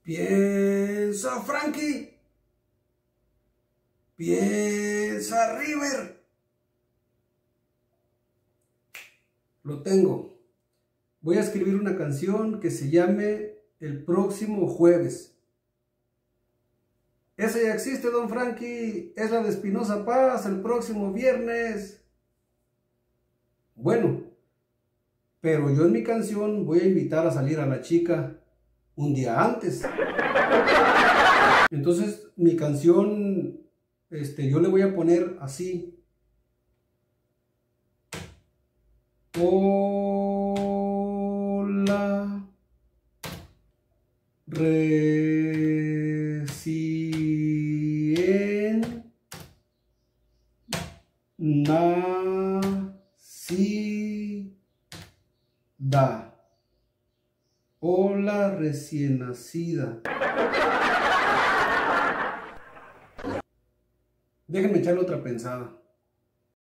Piensa Frankie. Piensa River. Lo tengo. Voy a escribir una canción que se llame El próximo jueves. Esa ya existe, don Frankie. Es la de Espinoza Paz, el próximo viernes. Bueno, pero yo en mi canción voy a invitar a salir a la chica un día antes. Entonces mi canción, yo le voy a poner así. Hola, recién nacida. Hola, recién nacida. Déjenme echarle otra pensada.